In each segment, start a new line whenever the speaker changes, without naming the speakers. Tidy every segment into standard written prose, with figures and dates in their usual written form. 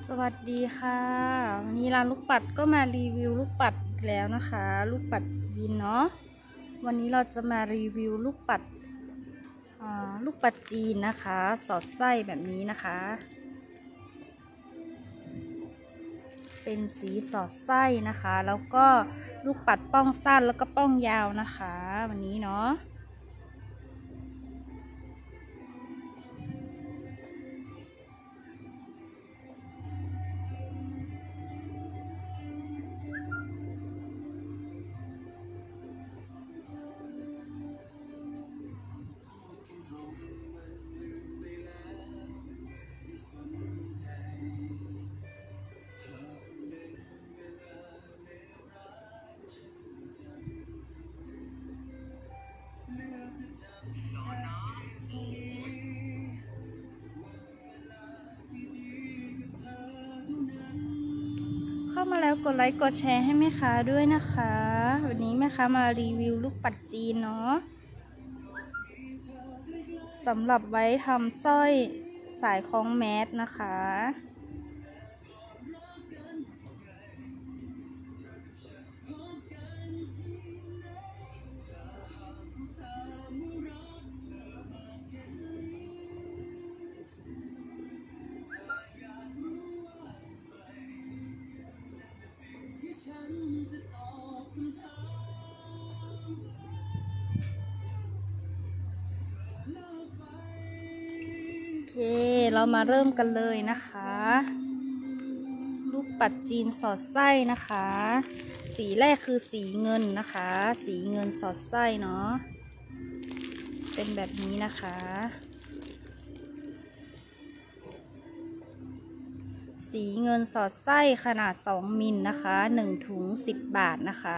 สวัสดีค่ะวันนี้ร้านลูกปัดก็มารีวิวลูกปัดอีกแล้วนะคะลูกปัดจีนเนาะวันนี้เราจะมารีวิวลูกปัดจีนนะคะสอดไส้แบบนี้นะคะ เป็นสีสอดไส้นะคะแล้วก็ลูกปัดป้องสั้นแล้วก็ป้องยาวนะคะวันนี้เนาะเข้ามาแล้วกดไลค์กดแชร์ให้แม่ค้าด้วยนะคะวันนี้แม่ค้ามารีวิวลูกปัดจีนเนาะสำหรับไว้ทำสร้อยสายคล้องแมสนะคะโอเคเรามาเริ่มกันเลยนะคะลูกปัดจีนสอดไส้นะคะสีแรกคือสีเงินนะคะสีเงินสอดไส้เนาะเป็นแบบนี้นะคะสีเงินสอดไส้ขนาด2มิลนะคะ1ถุง10 บาทนะคะ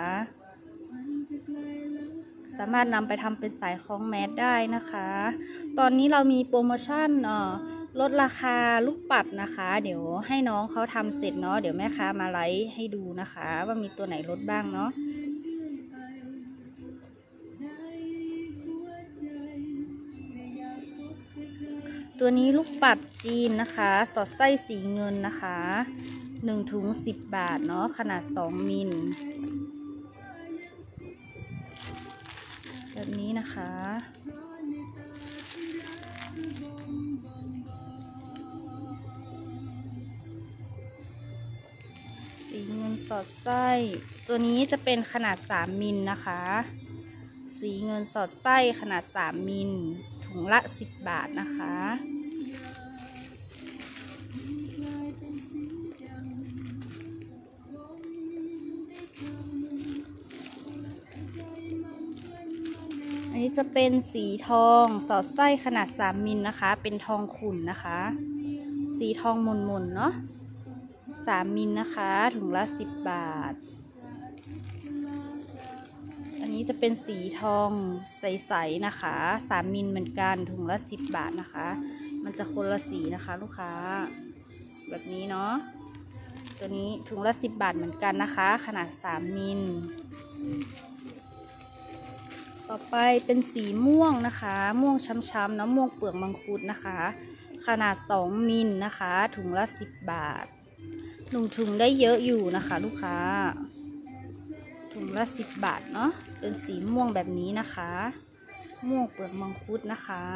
สามารถนำไปทำเป็นสายคล้องแมสได้นะคะตอนนี้เรามีโปรโมชั่นลดราคาลูกปัดนะคะเดี๋ยวให้น้องเขาทำเสร็จเนาะเดี๋ยวแม่ค้ามาไลฟ์ให้ดูนะคะว่ามีตัวไหนลดบ้างเนาะตัวนี้ลูกปัดจีนนะคะสอดไส้สีเงินนะคะ1ถุง10 บาทเนาะขนาด2มิลแบบนี้นะคะสีเงินสอดไส้ตัวนี้จะเป็นขนาด3มิลนะคะสีเงินสอดไส้ขนาด3มิลถุงละ10 บาทนะคะอันนี้จะเป็นสีทองสอดไส้ขนาด3มิลนะคะเป็นทองขุ่นนะคะสีทองมนๆเนาะ3มิลนะคะถุงละ10 บาทอันนี้จะเป็นสีทองใสๆนะคะ3มิลเหมือนกันถุงละ10 บาทนะคะมันจะคนละสีนะคะลูกค้าแบบนี้เนาะตัวนี้ถุงละ10 บาทเหมือนกันนะคะขนาด3มิลต่อไปเป็นสีม่วงนะคะม่วงช้ำๆเนาะม่วงเปลือกมังคุดนะคะขนาด2มิลนะคะถุงละ10 บาท1ถุงได้เยอะอยู่นะคะลูกค้าถุงละ10 บาทเนาะเป็นสีม่วงแบบนี้นะคะม่วงเปลือกมังคุดนะคะ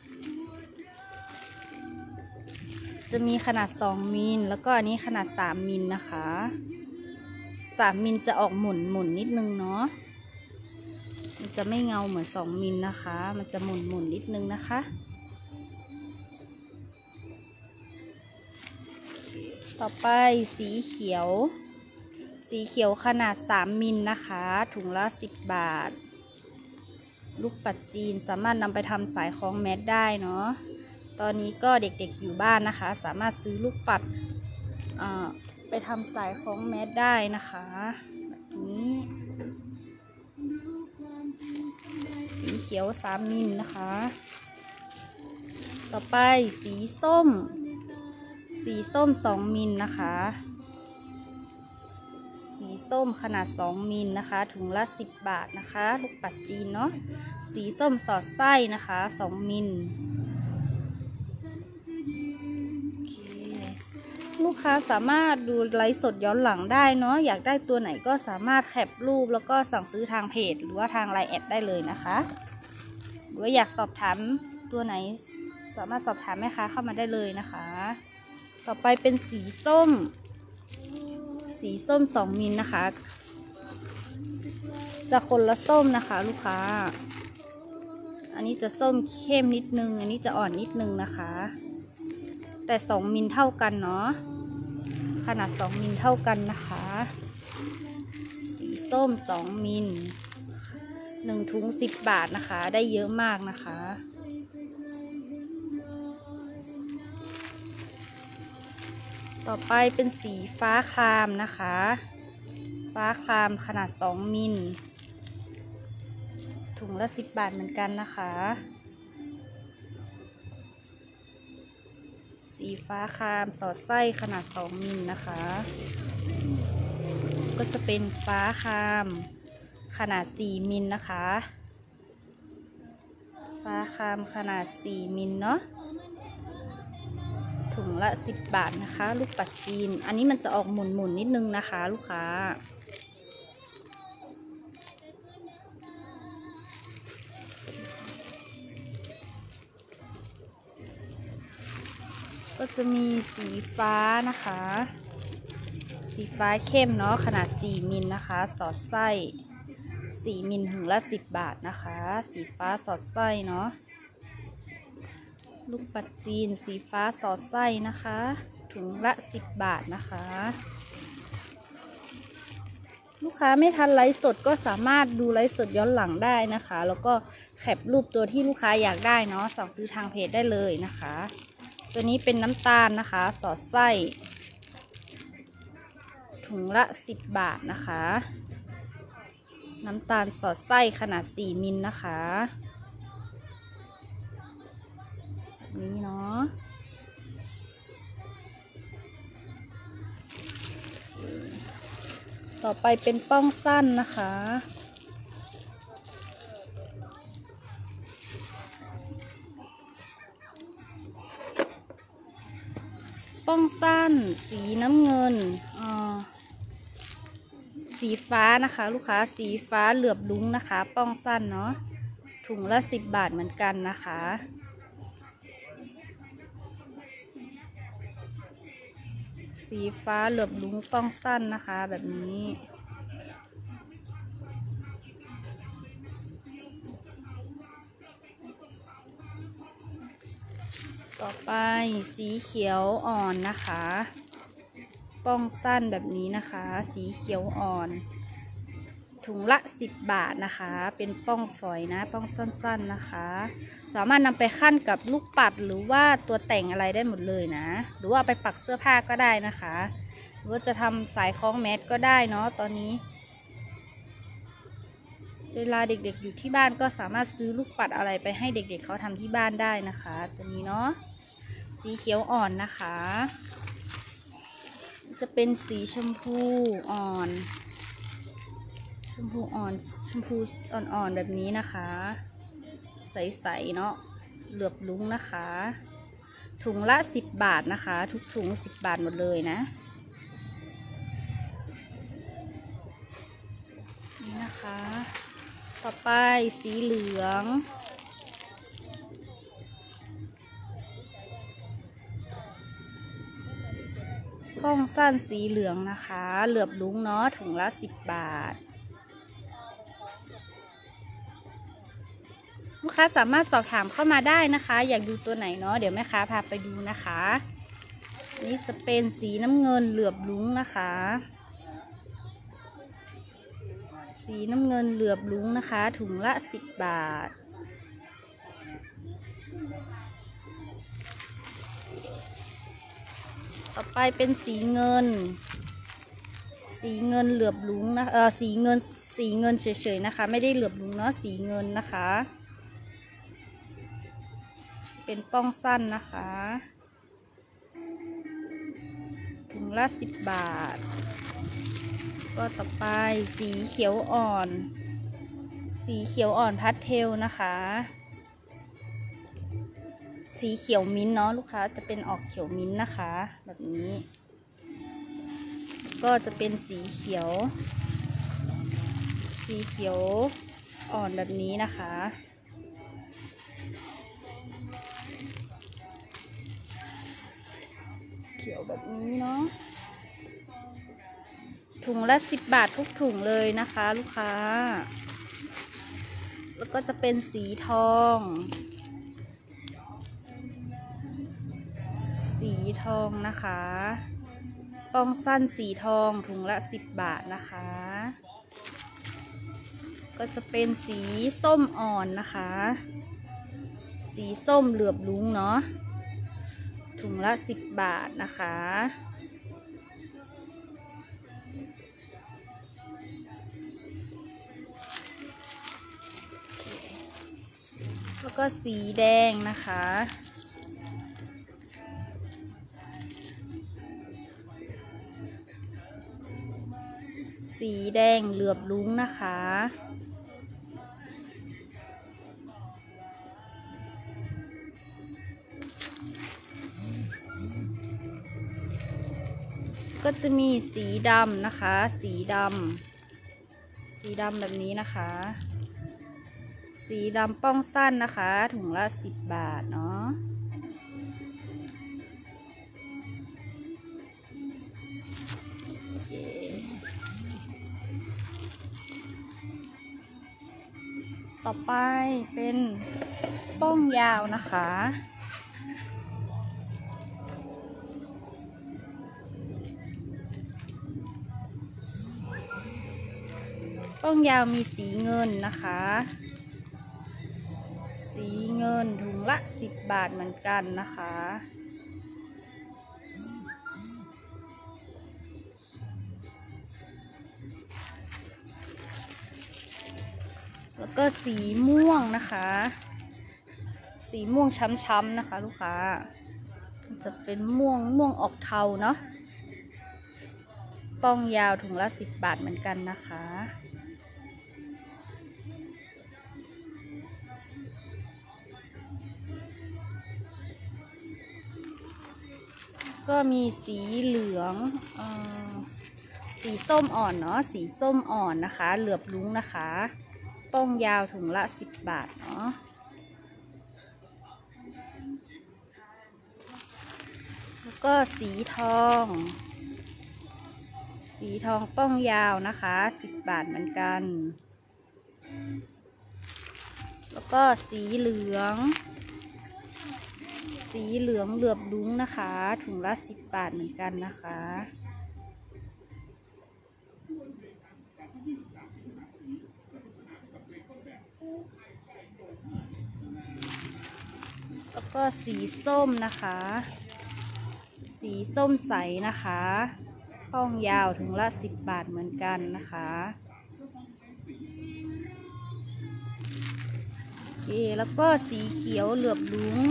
จะมีขนาด2มิลแล้วก็อันนี้ขนาด3มิลนะคะ3มิลจะออกหมุนนิดนึงเนาะมันจะไม่เงาเหมือน2มิลนะคะมันจะหมุนนิดนึงนะคะต่อไปสีเขียวขนาด3มิลนะคะถุงละ10 บาทลูกปัดจีนสามารถนำไปทำสายคล้องแมสได้เนาะตอนนี้ก็เด็กๆอยู่บ้านนะคะสามารถซื้อลูกปัดไปทำสายคล้องแมสได้นะคะแบบนี้สีเขียว3มิลนะคะต่อไปสีส้ม2มิลนะคะสีส้มขนาด2มิลนะคะถุงละ10 บาทนะคะลูกปัดจีนเนาะสีส้มสอดไส้นะคะ2มิลลูกค้าสามารถดูไลฟ์สดย้อนหลังได้เนาะอยากได้ตัวไหนก็สามารถแคปรูปแล้วก็สั่งซื้อทางเพจหรือว่าทางไลน์แอดได้เลยนะคะหรือว่าอยากสอบถามตัวไหนสามารถสอบถามแม่ค้าเข้ามาได้เลยนะคะต่อไปเป็นสีส้ม2 มิลนะคะจะคนละส้มนะคะลูกค้าอันนี้จะส้มเข้มนิดนึงอันนี้จะอ่อนนิดนึงนะคะแต่2 มิลเท่ากันเนาะขนาด2 มิลเท่ากันนะคะสีส้ม2 มิล1 ถุง10 บาทนะคะได้เยอะมากนะคะต่อไปเป็นสีฟ้าครามนะคะฟ้าครามขนาด2 มิลถุงละ10 บาทเหมือนกันนะคะสีฟ้าครามสอดไส้ขนาด2 มิลนะคะก็จะเป็นฟ้าครามขนาด4 มิลนะคะฟ้าครามขนาด4 มิลเนาะถุงละ10 บาทนะคะลูกปัดจีนอันนี้มันจะออกหมุนนิดนึงนะคะลูกค้าก็จะมีสีฟ้านะคะสีฟ้าเข้มเนาะขนาด4 มิลนะคะสอดไส้4 มิลถุงละ10 บาทนะคะสีฟ้าสอดไส้เนาะลูกปัดจีนสีฟ้าสอดไส้นะคะถุงละ10 บาทนะคะลูกค้าไม่ทันไลฟ์สดก็สามารถดูไลฟ์สดย้อนหลังได้นะคะแล้วก็แคปรูปตัวที่ลูกค้าอยากได้เนาะสั่งซื้อทางเพจได้เลยนะคะตัวนี้เป็นน้ำตาลนะคะสอดไส้ถุงละ10 บาทนะคะน้ำตาลสอดไส้ขนาด4 มิลนะคะแบบนี้เนาะต่อไปเป็นป้องสั้นนะคะป้องสั้นสีน้ำเงินสีฟ้านะคะลูกค้าสีฟ้าเหลือบลุ้งนะคะป้องสั้นเนาะถุงละ10 บาทเหมือนกันนะคะสีฟ้าเหลือบลุ้งป้องสั้นนะคะแบบนี้ต่อไปสีเขียวอ่อนนะคะป้องสั้นแบบนี้นะคะสีเขียวอ่อนถุงละ10 บาทนะคะเป็นป้องฝอยนะป้องสั้นๆนะคะสามารถนำไปขั้นกับลูกปัดหรือว่าตัวแต่งอะไรได้หมดเลยนะหรือว่าไปปักเสื้อผ้าก็ได้นะคะหรือว่าจะทำสายคล้องแมสก็ได้เนาะตอนนี้เวลาเด็กๆอยู่ที่บ้านก็สามารถซื้อลูกปัดอะไรไปให้เด็กๆเขาทำที่บ้านได้นะคะตัวนี้เนาะสีเขียวอ่อนนะคะจะเป็นสีชมพูอ่อนชมพูอ่อนแบบนี้นะคะใสๆเนาะเหลือบลุ้งนะคะถุงละ10 บาทนะคะทุกถุง10 บาทหมดเลยนะนี่นะคะต่อไปสีเหลืองป้องสั้นสีเหลืองนะคะเหลือบลุ้งเนาะถุงละ10 บาทลูกค้าสามารถสอบถามเข้ามาได้นะคะอยากดูตัวไหนเนาะเดี๋ยวแม่ค้าพาไปดูนะคะนี่จะเป็นสีน้ำเงินเหลือบลุ้งนะคะสีน้ำเงินเหลือบลุ้งนะคะถุงละ10 บาทต่อไปเป็นสีเงินเหลือบลุ้งนะสีเงินเฉยๆนะคะไม่ได้เหลือบลุ้งเนาะสีเงินนะคะเป็นป้องสั้นนะคะถุงละ10 บาทก็ต่อไปสีเขียวอ่อนพาสเทลนะคะสีเขียวมิ้นท์เนาะลูกค้าจะเป็นออกเขียวมิ้นท์นะคะแบบนี้ก็จะเป็นสีเขียว สีเขียวอ่อนแบบนี้นะคะ เขียวแบบนี้เนาะถุงละ10 บาททุกถุงเลยนะคะลูกค้าแล้วก็จะเป็นสีทอง สีทองนะคะป้องสั้นสีทองถุงละ10 บาทนะคะก็จะเป็นสีส้มอ่อนนะคะสีส้มเหลือบลุ้งเนาะถุงละ10 บาทนะคะแล้วก็สีแดงนะคะสีแดงเหลือบลุ้งนะคะก็จะมีสีดำนะคะสีดำแบบนี้นะคะสีดำป้องสั้นนะคะถุงละ10 บาทเนาะโอเคต่อไปเป็นป้องยาวนะคะป้องยาวมีสีเงินนะคะสีเงินถุงละ10 บาทเหมือนกันนะคะแล้วก็สีม่วงนะคะสีม่วงช้ำๆนะคะลูกค้าจะเป็นม่วงออกเทาเนาะป้องยาวถุงละ10 บาทเหมือนกันนะคะก็มีสีเหลืองสีส้มอ่อนเนาะสีส้มอ่อนนะคะเหลือบลุ้งนะคะป้องยาวถุงละ10 บาทเนาะแล้วก็สีทองป้องยาวนะคะ10 บาทเหมือนกันแล้วก็สีเหลืองเหลือบลุ้งนะคะถุงละ10 บาทเหมือนกันนะคะแล้วก็สีส้มนะคะสีส้มใสนะคะป้องยาวถุงละ10 บาทเหมือนกันนะคะโอเคแล้วก็สีเขียวเหลือบลุ้ง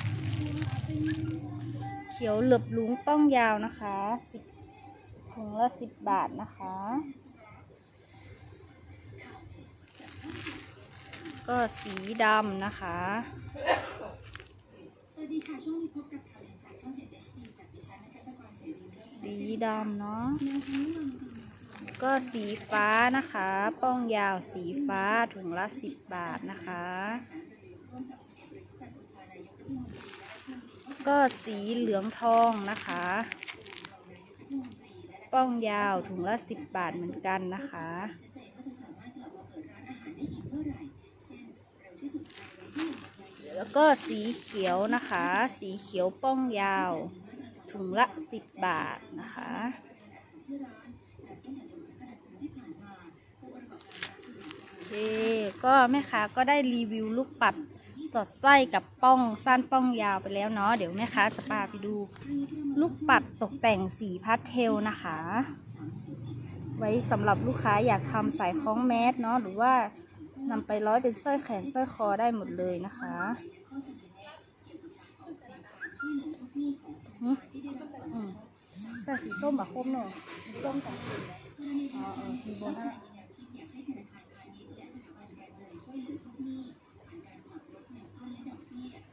ป้องยาวนะคะถุงละ10 บาทนะคะก็สีดำนะคะสวัสดีค่ะช่วงนี้พบกับข่าวเด่นจากช่อง 7HD กับดิฉันนักกรเสรีสีดำเนาะก็สีฟ้านะคะป้องยาวสีฟ้าถุงละ10 บาทนะคะก็สีเหลืองทองนะคะป้องยาวถุงละ10 บาทเหมือนกันนะคะแล้วก็สีเขียวนะคะสีเขียวป้องยาวถุงละ10 บาทนะคะโอเคก็แม่ค้าก็ได้รีวิวลูกปัดสอดไส้กับป้องสั้นป้องยาวไปแล้วเนาะเดี๋ยวแม่ค้าจะพาไปดูลูกปัดตกแต่งสีพาสเทลนะคะไว้สำหรับลูกค้าอยากทำสายคล้องแมสเนาะหรือว่านำไปร้อยเป็นสร้อยแขนสร้อยคอได้หมดเลยนะคะแต่สีส้มแบบคมหน่อยส้มสองสีมีโบนัส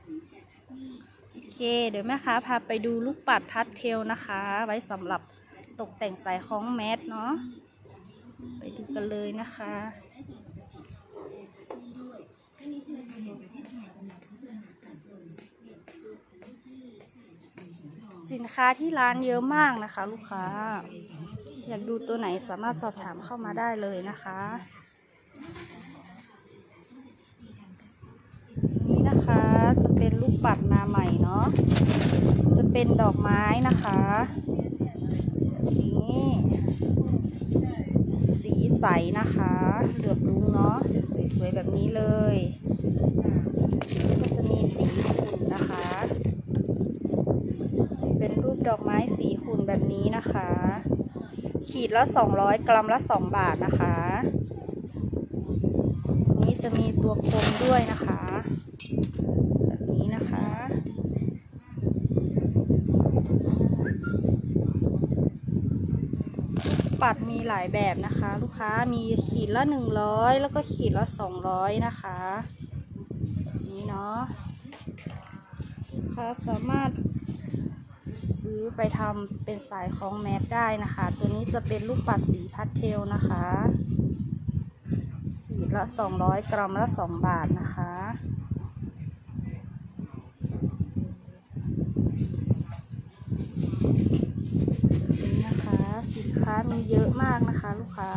โอเคเดี๋ยวแม่ค้าพาไปดูลูกปัดพาสเทลนะคะไว้สำหรับตกแต่งสายคล้องแมสเนาะไปดูกันเลยนะคะ สินค้าที่ร้านเยอะมากนะคะลูกค้าอยากดูตัวไหนสามารถสอบถามเข้ามาได้เลยนะคะนี่นะคะจะเป็นลูกปัดมาใหม่เนาะจะเป็นดอกไม้นะคะนี่สีใสนะคะเหลือบรุ้งเนาะสวยๆแบบนี้เลยก็จะมีสีขุ่นนะคะเป็นรูปดอกไม้สีขุ่นแบบนี้นะคะขีดละ200 กรัมละ2 บาทนะคะนี้จะมีตัวคมด้วยนะคะแบบนี้นะคะปัดมีหลายแบบนะคะลูกค้ามีขีดละ100แล้วก็ขีดละ200นะคะนี่เนาะลูกค้าสามารถซื้อไปทำเป็นสายคล้องแมสได้นะคะตัวนี้จะเป็นลูกปัดสีพาสเทลนะคะขีดละ200 กรัมละ2 บาทนะคะนี่นะคะสินค้ามีเยอะมากนะคะลูกค้า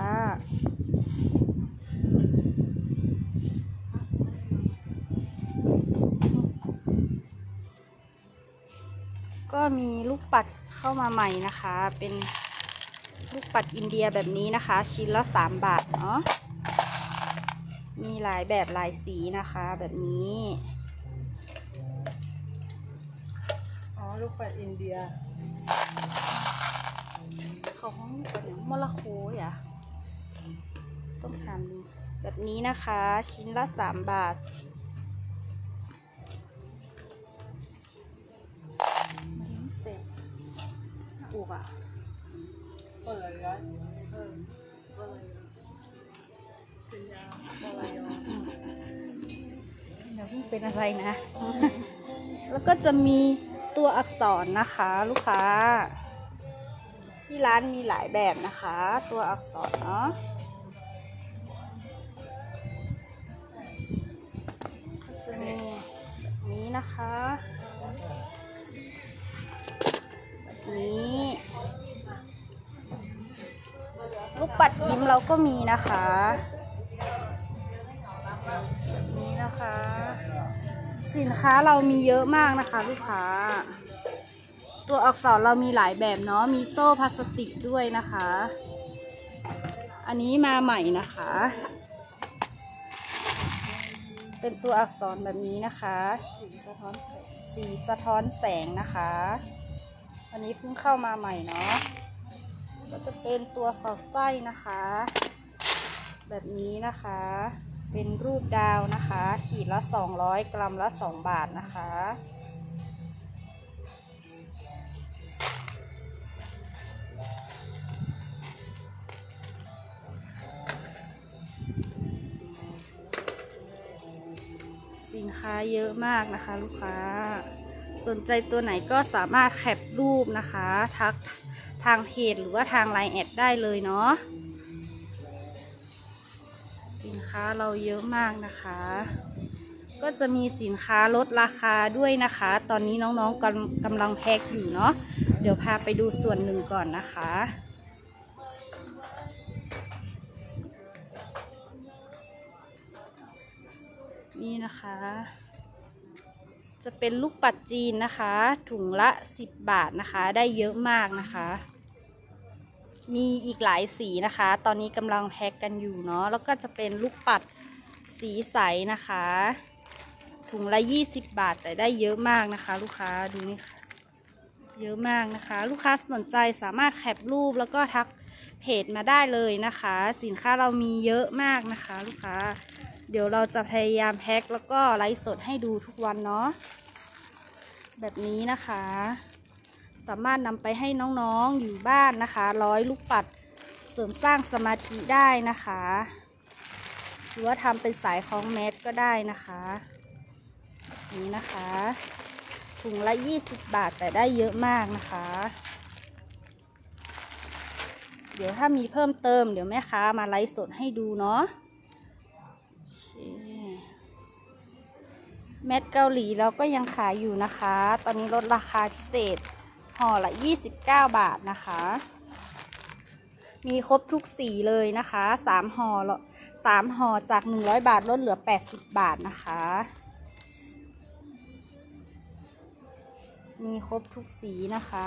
ก็มีลูกปัดเข้ามาใหม่นะคะเป็นลูกปัดอินเดียแบบนี้นะคะชิ้นละ3 บาทเนาะมีหลายแบบหลายสีนะคะแบบนี้
อ๋อลูกปัดอินเดีย
เขาห้องลูกปัดอย่างมรโคอ่ะต้องทำแบบนี้นะคะชิ้นละ3 บาทเสร็จอุกอ่ะ
เปิดร้านเปิดเป็นยาอะไรอ่ะ
เดี๋ยวเพิ่งเป็นอะไรนะ แล้วก็จะมีตัวอักษรนะคะลูกค้าที่ร้านมีหลายแบบนะคะตัวอักษรเนาะจะมีแบบนี้นะคะแบบนี้ลูกปัดยิ้มเราก็มีนะคะแบบนี้นะคะสินค้าเรามีเยอะมากนะคะลูกค้าตัวอักษรเรามีหลายแบบเนาะมีโซ่พลาสติกด้วยนะคะอันนี้มาใหม่นะคะเป็นตัวอักษรแบบนี้นะคะสีสะท้อนแสงนะคะอันนี้เพิ่งเข้ามาใหม่เนาะก็จะเป็นตัวสอดไส้นะคะแบบนี้นะคะเป็นรูปดาวนะคะขีดละ200 กรัมละ2 บาทนะคะสินค้าเยอะมากนะคะลูกค้าสนใจตัวไหนก็สามารถแคปรูปนะคะทักทางเพจหรือว่าทาง LINE แอดได้เลยเนาะสินค้าเราเยอะมากนะคะก็จะมีสินค้าลดราคาด้วยนะคะตอนนี้น้องๆกำลังแพ็คอยู่เนาะเดี๋ยวพาไปดูส่วนหนึ่งก่อนนะคะนี่นะคะจะเป็นลูกปัดจีนนะคะถุงละ10 บาทนะคะได้เยอะมากนะคะมีอีกหลายสีนะคะตอนนี้กำลังแพ็คกันอยู่เนาะแล้วก็จะเป็นลูกปัดสีใสนะคะถุงละ20 บาทแต่ได้เยอะมากนะคะลูกค้าดูนี่ค่ะเยอะมากนะคะลูกค้าสนใจสามารถแคปรูปแล้วก็ทักเพจมาได้เลยนะคะสินค้าเรามีเยอะมากนะคะลูกค้าเดี๋ยวเราจะพยายามแพ็คแล้วก็ไลฟ์สดให้ดูทุกวันเนาะแบบนี้นะคะสามารถนำไปให้น้องๆอยู่บ้านนะคะลูกปัดเสริมสร้างสมาธิได้นะคะหรือว่าทำเป็นสายคล้องแมสก็ได้นะคะนี่นะคะถุงละ20 บาทแต่ได้เยอะมากนะคะเดี๋ยวถ้ามีเพิ่มเติมเดี๋ยวแม่ค้ามาไลฟ์สดให้ดูเนาะแมสเกาหลีเราก็ยังขายอยู่นะคะตอนนี้ลดราคาพิเศษห่อละ29 บาทนะคะมีครบทุกสีเลยนะคะ3 ห่อ3 ห่อจาก100 บาทลดเหลือ80 บาทนะคะมีครบทุกสีนะคะ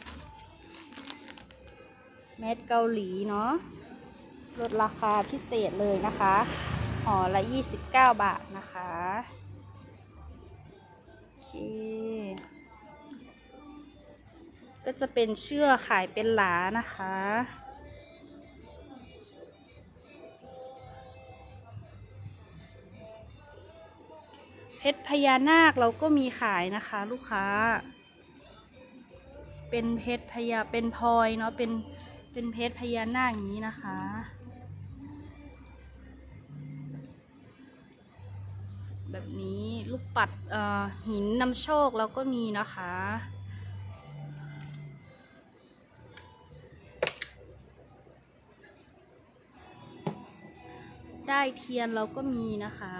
แมสเกาหลีเนาะลดราคาพิเศษเลยนะคะห่อละ29 บาทนะคะโอเคก็จะเป็นเชือกขายเป็นหลานะคะเพชรพญานาคเราก็มีขายนะคะลูกค้าเป็นเพชรเป็นพลอยเนาะเป็นเพชรพญานาคอย่างนี้นะคะแบบนี้ลูกปัดหินนำโชคเราก็มีนะคะได้เทียนเราก็มีนะคะ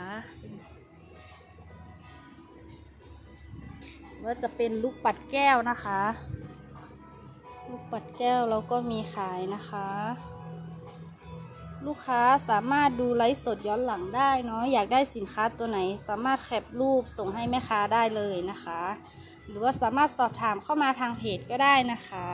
ว่าจะเป็นลูกปัดแก้วนะคะลูกปัดแก้วเราก็มีขายนะคะลูกค้าสามารถดูไลฟ์สดย้อนหลังได้เนาะอยากได้สินค้าตัวไหนสามารถแคปรูปส่งให้แม่ค้าได้เลยนะคะหรือว่าสามารถสอบถามเข้ามาทางเพจก็ได้นะคะ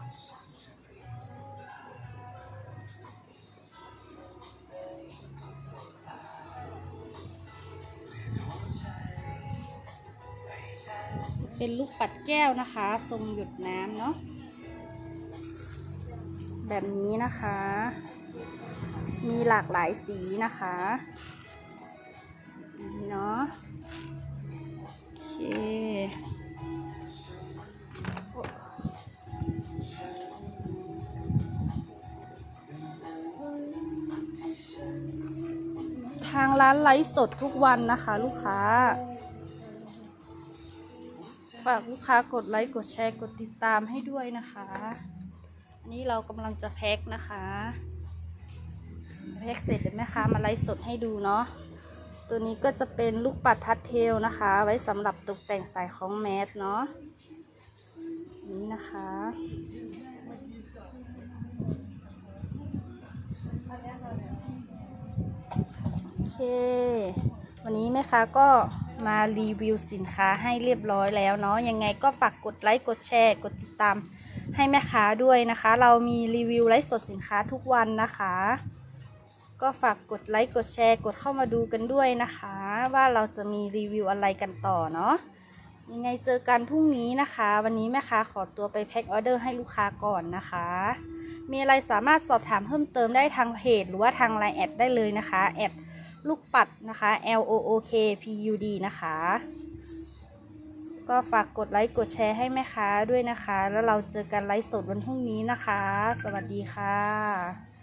เป็นลูกปัดแก้วนะคะทรงหยดน้ำเนาะแบบนี้นะคะมีหลากหลายสีนะคะนี่เนาะโอเคทางร้านไลฟ์สดทุกวันนะคะลูกค้าฝากลูกค้ากดไลค์กดแชร์กดติดตามให้ด้วยนะคะอันนี้เรากำลังจะแพ็คนะคะแพ็คเสร็จเดี๋ยวแม่ค้ามาไลฟ์สดให้ดูเนาะตัวนี้ก็จะเป็นลูกปัดพัดเทลนะคะไว้สำหรับตกแต่งสายของแมสเนาะนี่นะคะโอเควันนี้แม่ค้าก็มารีวิวสินค้าให้เรียบร้อยแล้วเนาะยังไงก็ฝากกดไลค์กดแชร์กดติดตามให้แม่ค้าด้วยนะคะเรามีรีวิวไลฟ์สดสินค้าทุกวันนะคะก็ฝากกดไลค์กดแชร์กดเข้ามาดูกันด้วยนะคะว่าเราจะมีรีวิวอะไรกันต่อเนาะยังไงเจอกันพรุ่งนี้นะคะวันนี้แม่ค้าขอตัวไปแพ็คออเดอร์ให้ลูกค้าก่อนนะคะมีอะไรสามารถสอบถามเพิ่มเติมได้ทางเพจหรือว่าทาง LINE แอดได้เลยนะคะแอดลูกปัดนะคะ LOOKPUD นะคะก็ฝากกดไลค์กดแชร์ให้แม่ค้าด้วยนะคะแล้วเราเจอกันไลฟ์สดวันพรุ่งนี้นะคะสวัสดีค่ะ